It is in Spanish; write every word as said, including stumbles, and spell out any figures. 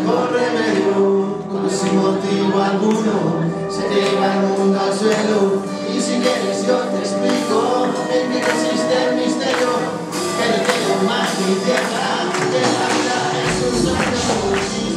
con remedio, cuando sin motivo alguno se eleva el mundo al suelo. Y si quieres yo te explico en qué consiste el misterio, que no tengo más ni tierra, que la vida es un sueño.